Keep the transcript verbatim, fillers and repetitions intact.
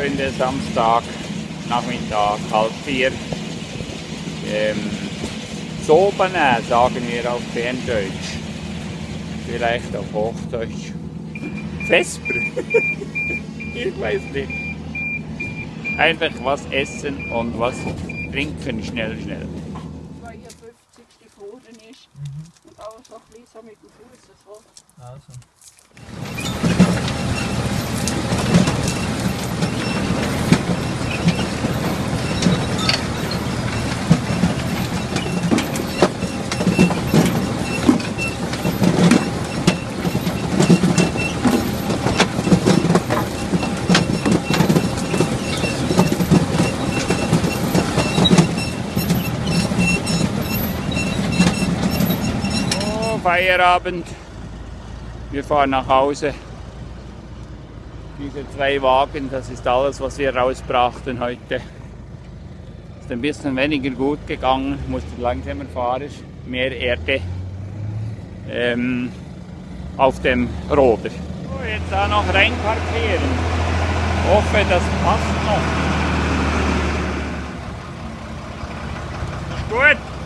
Freunde, Samstag, Nachmittag, halb vier. Ähm, Sobene sagen wir auf Berndeutsch. Vielleicht auf Hochdeutsch. Vesper? Ich weiß nicht. Einfach was essen und was trinken, schnell, schnell. zweiundfünfzig geworden ist. Mhm. Und auch so ein bisschen so mit dem Fuß. So. Also. Feierabend. Wir fahren nach Hause. Diese zwei Wagen, das ist alles, was wir rausbrachten heute. Ist ein bisschen weniger gut gegangen, musste langsamer fahren, mehr Erde ähm, auf dem Roder. So, jetzt auch noch reinparkieren. Hoffe, das passt noch. Ist gut.